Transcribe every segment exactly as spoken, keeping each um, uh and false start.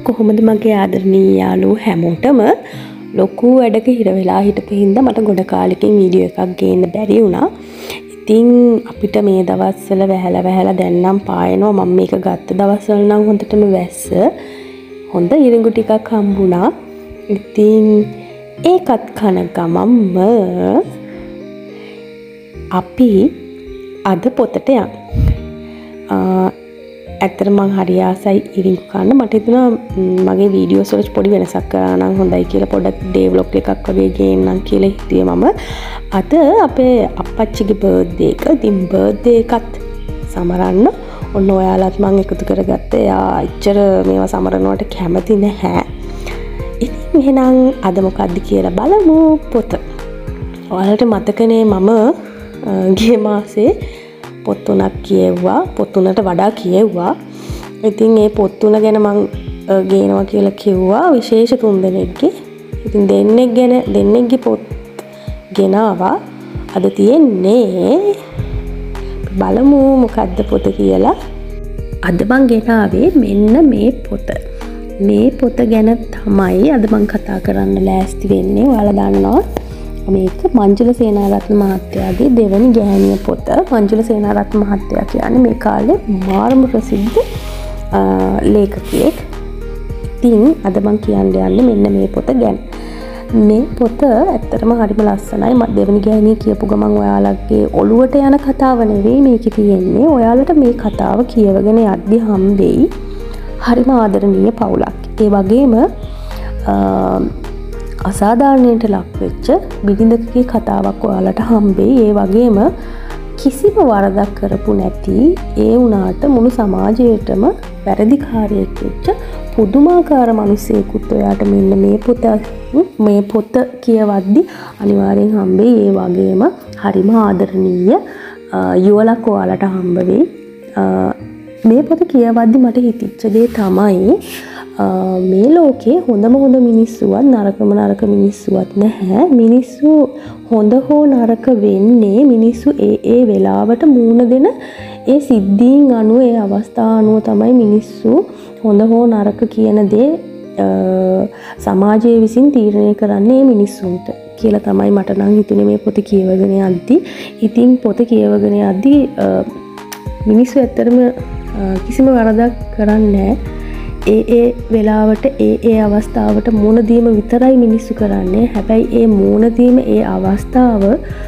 කොහොමද මගේ ආදරණීය යාළුවෝ හැමෝටම ලොකු වැඩක හිර වෙලා හිටපු හින්දා මට ගොඩ කාලෙකින් වීඩියෝ එකක් ගේන්න බැරි වුණා. ඉතින් අපිට මේ දවස්වල වැහැලා වැහැලා දැන් නම් පායනවා. මම මේක ගත්ත දවස්වල නම් හොඳටම වැස්ස. හොඳ ඉරිඟු ටිකක් හම්බුණා. ඉතින් ඒකත් කන ගමම්ම අපි අද පොතට යමු. ඇත්තට මම හරි ආසයි ඉරිඟු කන්න. මට හිතුණා මගේ වීඩියෝස් වල පොඩි වෙනසක් කරා නම් හොඳයි කියලා පොඩක් ඩේ ව්ලොග් එකක් වගේ ගේන්නම් කියලා හිතුවේ මම. අද අපේ අප්පච්චිගේ බර්ත්ඩේ එක. ඉතින් බර්ත්ඩේ එකත් සමරන්න ඔන්න ඔයාලත් මම එකතු කරගත්තා. එයා ඉච්චර මේවා සමරනවට කැමති නැහැ. ඉතින් එහෙනම් අද මොකද්ද කියලා බලමු පොත. ඔයාලට මතකනේ මම ගිය මාසේ පොත් තුනක් කියෙව්වා. පොත් තුනට වඩා කියෙව්වා. ඉතින් මේ පොත් තුන ගැන මම ගේනවා කියලා කිව්වා විශේෂ තුන් දෙනෙක්ගේ. ඉතින් දෙන්නෙක් ගැන දෙන්නෙක්ගේ පොත් ගෙනාවා. අද තියෙන්නේ බලමු මොකද්ද පොත කියලා. අද මම ගෙනාවේ මෙන්න මේ පොත. මේ පොත ගැන තමයි අද මම කතා කරන්න ලෑස්ති වෙන්නේ. ඔයාලා දන්නවා මේක මංජුල සේනාරත්න මහත්තයාගේ දෙවනි ගෑණිය පොත. මංජුල සේනාරත්න මහත්තයා කියන්නේ මේ කාලේ මාරම ප්‍රසිද්ධ ලේඛකයෙක්. ඉතින් අද මම කියන්න යන්නේ මෙන්න මේ පොත ගැන. මේ පොත ඇත්තටම හරිම ලස්සනයි. මම දෙවනි ගෑණිය කියපු ගමන් ඔයාලගේ ඔළුවට යන කතාව නෙවෙයි මේකේ තියෙන්නේ. ඔයාලට මේ කතාව කියවගෙන යද්දි හම්බෙයි හරිම ආදරණීය පවුලක්. ඒ වගේම අසාධාරණයට ලක් වෙච්ච බිරිඳකගේ කතාවක් ඔයාලට හම්බෙයි. ඒ වගේම කිසිම වරදක් කරපු නැති ඒ වුණාට මුළු සමාජයටම වැරදිකාරයෙක් වෙච්ච පුදුමාකාර මිනිසෙකුත් ඔයාට මෙන්න මේ පොත මේ පොත කියවද්දි අනිවාර්යෙන් හම්බෙයි. ඒ වගේම හරිම ආදරණීය යුවලක් ඔයාලට හම්බ වෙයි. මේ පොත කියවද්දි මට හිතිච්ච දේ තමයි මේ ලෝකේ හොඳම හොඳ මිනිස්සුවත් නරකම නරක මිනිස්සුවත් නැහැ. මිනිස්සු හොඳ හෝ නරක වෙන්නේ මිනිස්සු ඒ ඒ වෙලාවට මූණ දෙන ඒ සිද්ධීන් අනුව ඒ අවස්ථා අනුව තමයි මිනිස්සු හොඳ හෝ නරක කියන දේ සමාජය විසින් තීරණය කරන්නේ මිනිස්සුන්ට කියලා තමයි මට නම් හිතුනේ මේ පොත කියවගෙන යද්දි. ඉතින් පොත කියවගෙන යද්දි මිනිස්සු ඇත්තටම කිසිම වරදක් කරන්නේ නැහැ. ඒ ඒ වෙලාවට ඒ ඒ අවස්ථාවට මුණ දීම විතරයි මිනිස්සු කරන්නේ. හැබැයි ඒ මුණ දීම ඒ අවස්ථාව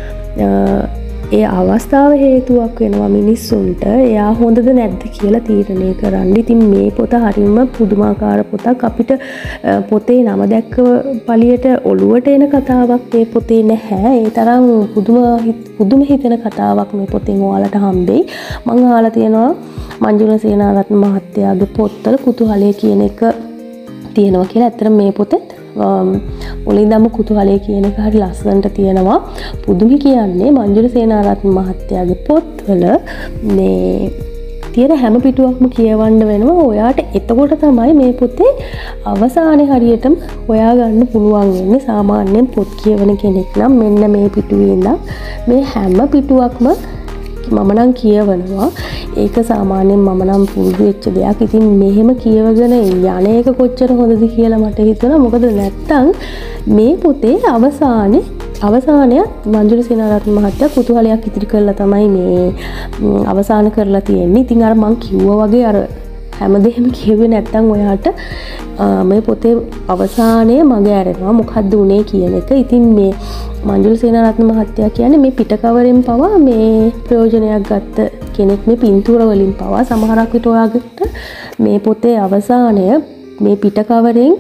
ඒ අවස්ථාව හේතුවක් වෙනවා මිනිස්සුන්ට එයා හොඳද නැද්ද කියලා තීරණය කරන්න. ඉතින් මේ පොත හරිම පුදුමාකාර පොතක්. අපිට පොතේ නම දැක්ක පළියට ඔළුවට එන කතාවක් මේ පොතේ නැහැ. ඒ තරම් පුදුම පුදුම හිතෙන කතාවක් මේ පොතෙන් ඔයාලට හම්බෙයි. මම අහලා තියෙනවා මංජුල සේනාරත්න මහත්තයාගේ පොත්වල කුතුහලය කියන එක තියෙනවා කියලා. ඇත්තට මේ පොතේ මුලින්දම කුතුහලය කියන එක හරි ලස්සනට තියෙනවා. පුදුමි කියන්නේ මංජුල සේනාරත්න මහත්තයාගේ පොත්වල මේ තියෙන හැම පිටුවක්ම කියවන්න වෙනවා. ඔයාට එතකොට තමයි මේ පොතේ අවසානයේ හරියටම හොයා ගන්න පුළුවන් වෙන්නේ. සාමාන්‍යයෙන් පොත් කියවන කෙනෙක් නම් මෙන්න මේ පිටුවේ ඉඳන් මේ හැම පිටුවක්ම මම නම් කියවනවා. ඒක සාමාන්‍යයෙන් මම නම් පුරුදු වෙච්ච දෙයක්. ඉතින් මෙහෙම කියවගෙන යන එක කොච්චර හොඳද කියලා මට හිතුණා. මොකද නැත්තම් මේ පොතේ අවසානයේ අවසානයත් මංජුල සේනාරත්න මහත්තයා කුතුහලයක් ඉදිරි කරලා තමයි මේ අවසාන කරලා තියෙන්නේ. ඉතින් අර මං කිව්වා වගේ අර හැමදේම කියුවේ නැත්තම් ඔයාට මේ පොතේ අවසානයේ මග ඇරෙනවා මොකද්ද උනේ කියන එක. ඉතින් මේ මංජුල සේනාරත්න මහත්තයා කියන්නේ මේ පිටකවරෙන් පවා මේ ප්‍රයෝජනයක් ගත්ත කෙනෙක්. මේ පින්තූර වලින් පවා සමහරක් විට ඔයාට මේ පොතේ අවසානය මේ පිටකවරෙන්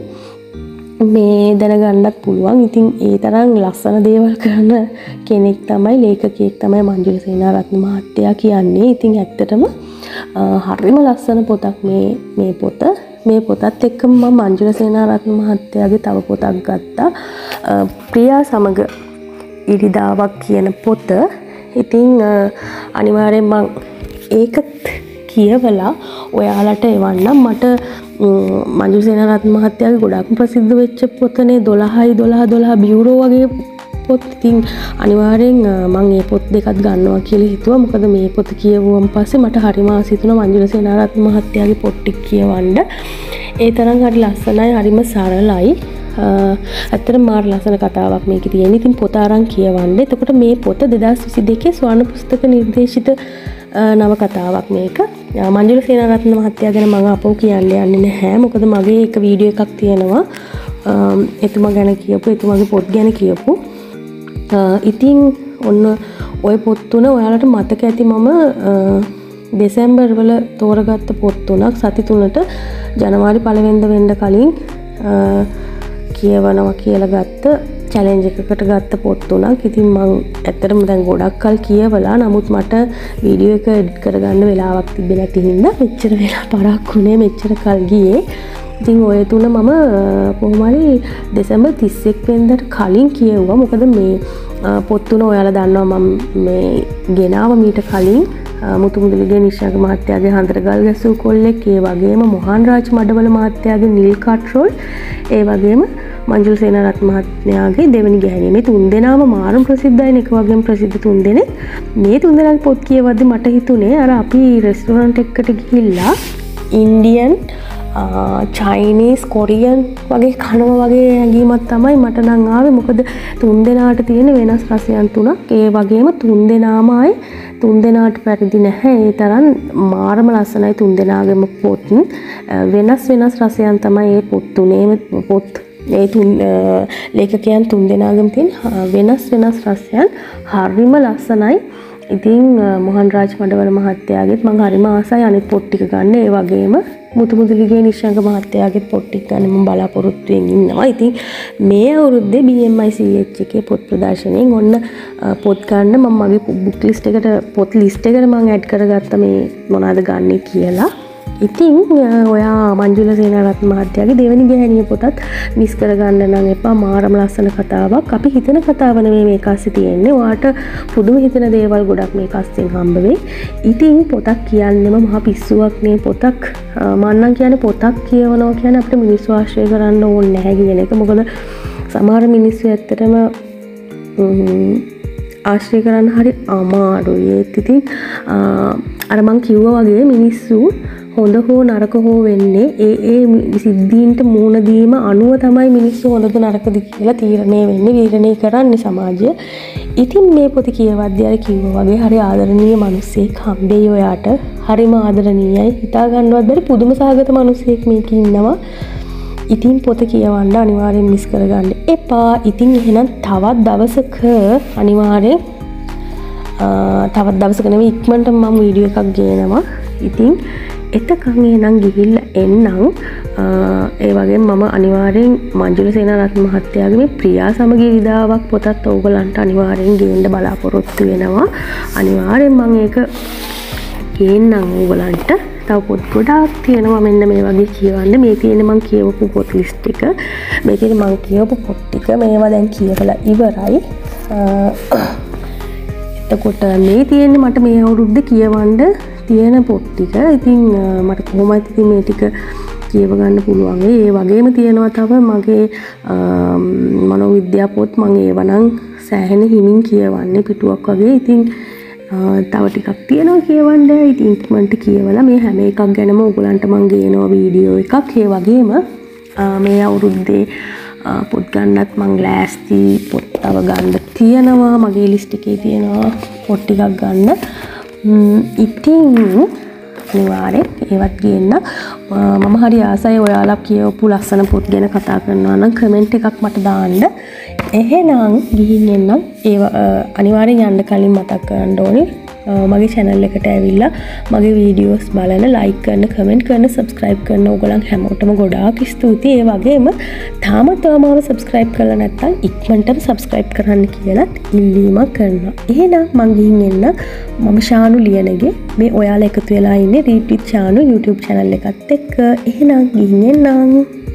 මේ දැනගන්නත් පුළුවන්. ඉතින් ඒ තරම් ලස්සන දේවල් කරන කෙනෙක් තමයි ලේඛකයෙක් තමයි මංජුල සේනාරත්න මහත්තයා කියන්නේ. ඉතින් ඇත්තටම හරිම ලස්සන පොතක් මේ මේ පොත. මේ පොතත් එක්කම මම මංජුල සේනාරත්න මහත්තයාගේ තව පොතක් ගත්තා. ප්‍රියා සමග ඉරිදාවක් කියන පොත. ඉතින් අනිවාර්යෙන් මම ඒකත් කියවලා ඔයාලට එවන්නම්. මට මංජුල සේනාරත්න මහත්තයාගේ ගොඩක් ප්‍රසිද්ධ වෙච්ච පොතනේ දොළහයි දොළහ දොළහ බියුරෝ වගේ පොත්. ඉතින් අනිවාර්යෙන් මම මේ පොත් දෙකත් ගන්නවා කියලා හිතුවා. මොකද මේ පොත කියවුවම පස්සේ මට හරිම ආස හිතුණා මංජුල සේනාරත්න මහත්තයාගේ පොත් ටික කියවන්න. ඒ තරම් හරි ලස්සනයි, හරිම සරලයි. ඇත්තටම මාර ලස්සන කතාවක් මේකේ තියෙන. ඉතින් පොත අරන් කියවන්න. එතකොට මේ පොත දෙදහස් විසි දෙකේ ස්වර්ණ පුස්තක නිර්දේශිත නව කතාවක් මේක. මංජුල සේනාරත්න මහත්තයා ගැන මම අපෝ කියන්න යන්නේ නැහැ. මොකද මගේ එක වීඩියෝ එකක් තියෙනවා එතුමා ගැන කියපු, එතුමාගේ පොත් ගැන කියපු. ඉතින් ඔන්න ওই පොත් තුන ඔයාලට මතක ඇති. මම දෙසැම්බර් වල තෝරගත්ත පොත් තුනක් සති තුනට ජනවාරි පළවෙනිද වෙන්න කලින් කියවනවා කියලා ගත්ත චැලෙන්ජ් එකකට ගත්ත පොත් තුනක්. ඉතින් මම ඇත්තටම දැන් ගොඩක් කල් කියවලා, නමුත් මට වීඩියෝ එක එඩිට් කරගන්න වෙලාවක් තිබ්බේ නැති හින්දා මෙච්චර වෙලා පරක්කුනේ, මෙච්චර කල් ගියේ. ඉතින් ඔය තුන මම කොහොම හරි දෙසැම්බර් තිස් එක් වෙනිදාට කලින් කියෙව්වා. මොකද මේ පොත් තුන ඔයාලා දන්නවා මම මේ ගෙනාව මීට කලින් මුතු මුදලිගේ නිශ්ශංක මහත්තයාගේ හන්දරගල් ගැසූ කොල්ලෙක්, ඒ වගේම මොහන් රාජ් මඩවල මහත්තයාගේ නිල් කට්රෝල්, ඒ වගේම මංජුල සේනාරත්න මහත්මයාගේ දෙවෙනි ගැහැණිය. මේ තුන් දෙනාම මාරම ප්‍රසිද්ධයි. එක වගේම ප්‍රසිද්ධ තුන් දෙනෙක්. මේ තුන් දෙනාගේ පොත් කියවද්දි මට හිතුනේ අර අපි රෙස්ටෝරන්ට් එකකට ගිහිල්ලා ඉන්දියන්, චයිනීස්, කොරියන් වගේ කනවා වගේ හැඟීමක් තමයි මට නම් ආවේ. මොකද තුන් දෙනාට තියෙන වෙනස් රසයන් තුනක්. ඒ වගේම තුන් දෙනාම ආයේ තුන් දෙනාට පැරදි නැහැ. ඒ තරම් මාරම ලස්සනයි තුන් දෙනාගේම පොත්. වෙනස් වෙනස් රසයන් තමයි මේ පොත් තුනේම පොත්. ඒ තුන් ලේඛකයන් තුන් දෙනාගේම තියෙන වෙනස් වෙනස් රසයන් හරිම ලස්සනයි. ඉතින් මොහන් රාජ් මඩවල මහත්තයාගෙත් මම හරිම ආසයි අනිත් පොත් ටික ගන්න. ඒ වගේම මුතු මුදලිගේ නිශ්ශංක මහත්තයාගෙත් පොත් ටික ගන්න මම බලාපොරොත්තු වෙමින් ඉන්නවා. ඉතින් මේ අවුරුද්දේ බී එම් අයි සී එච් එකේ පොත් ප්‍රදර්ශනයෙන් ඔන්න පොත් ගන්න මම මගේ බුක් ලිස්ට් එකට, පොත් ලිස්ට් එකට මම ඇඩ් කරගත්ත මේ මොනවද ගන්නෙ කියලා. ඉතින් ඔයා මංජුල සේනාරත්න මහත්තයාගේ දෙවෙනි ගැහැණිය පොතත් මිස් කරගන්න නම් එපා. මාරම ලස්සන කතාවක්. අපි හිතන කතාව නෙමෙයි මේක අස්සේ තියෙන්නේ. ඔයාට පුදුම හිතන දේවල් ගොඩක් මේක අස්සෙන් හම්බ වෙයි. ඉතින් පොතක් කියන්නෙම මහා පිස්සුවක් නේ. පොතක් මම නම් කියන්නේ පොතක් කියවනවා කියන්නේ අපිට මිනිස්සු ආශ්‍රය කරන්න ඕනේ නැහැ කියන එක. මොකද සමහර මිනිස්සු ඇත්තටම ආශ්‍රය කරන්න හරි අමාරුයි. ඒත් ඉතින් අර මං කිව්වා වගේ මිනිස්සු හොඳ හෝ නරක හෝ වෙන්නේ ඒ ඒ සිද්ධීන්ට මුහුණ දීම අනුව තමයි මිනිස්සු හොඳද නරකද කියලා තීරණය වෙන්නේ, විරණය කරන්නේ සමාජය. ඉතින් මේ පොත කියවද්දී අර කිව්වා වගේ හරි ආදරණීය මිනිස්සෙක් හම්බෙයි ඔයාට. හරිම ආදරණීයයි. හිතා ගන්නවත් බැරි පුදුම සහගත මිනිස්සෙක් මේක ඉන්නවා. ඉතින් පොත කියවන්න අනිවාර්යෙන් මිස් කරගන්න එපා. ඉතින් එහෙනම් තවත් දවසක අනිවාර්යෙන් තවත් දවසක නෙවෙයි ඉක්මනට මම වීඩියෝ එකක් ගේනවා. ඉතින් එතකන් එහෙනම් ගිහිල්ලා එන්නම්. ඒ වගේම මම අනිවාර්යෙන් මංජුල සේනාරත්න මහත්තයාගේ මේ ප්‍රියා සමගී විදාවක් පොතත් ඕගලන්ට අනිවාර්යෙන් ගේන්න බලාපොරොත්තු වෙනවා. අනිවාර්යෙන් මම ඒක ගේන්නම් ඕගලන්ට. තව පොත් ගොඩාක් තියෙනවා මෙන්න මේ වගේ කියවන්න. මේ තියෙන මම කියවපු පොත් ලිස්ට් එක. මේ තියෙන මම කියවපු පොත් ටික මේවා දැන් කියවලා ඉවරයි. එතකොට මේ තියෙන්නේ මට මේ අවුරුද්දේ කියවන්න තියෙන පොත් ටික. ඉතින් මට කොහොමද ඉතින් මේ ටික කියව ගන්න පුළුවන්. ඒ වගේම තියෙනවා තව මගේ මනෝවිද්‍යා පොත්. මම ඒව නම් සෑහෙන හිමින් කියවන්නේ පිටුවක් වගේ. ඉතින් තව ටිකක් තියෙනවා කියවන්න. ඉතින් ඉක්මනට කියවලා මේ හැම එකක් ගැනම ඔයගලන්ට මම ගේනවා වීඩියෝ එකක්. ඒ වගේම මේ අවුරුද්දේ පොත් ගන්නත් මං ලෑස්ති. පොත් තව ගන්න තියෙනවා. මගේ ලිස්ට් එකේ තියෙනවා පොත් ටිකක් ගන්න. ඉතින් අනිවාර්යෙන් ඒවත් ගේන්න. මම හරි ආසයි ඔයාලා කියවපු ලස්සන පොත් ගැන කතා කරනවා නම් කමෙන්ට් එකක් මට දාන්න. එහෙනම් ගිහින් එන්නම්. ඒ අනිවාර්යෙන් යන්න කලින් මතක් කරන්න ඕනේ මගේ channel එකට ඇවිල්ලා මගේ වීඩියෝස් බලන්න, like කරන්න, comment කරන්න, subscribe කරන්න ඕගොල්ලන් හැමෝටම ගොඩාක් ස්තුතියි. ඒ වගේම තාමත් ඔයාලම subscribe කරලා නැත්නම් ඉක්මනටම subscribe කරන්න කියලා ඉල්ලීමක් කරනවා. එහෙනම් මං ගිහින් එන්න. මම ශානු ලියනගේ. මේ ඔයාලා එකතු වෙලා ඉන්නේ රීට් විත් ශානු YouTube channel එකත් එක්ක. එහෙනම් ගිහින් එන්නම්.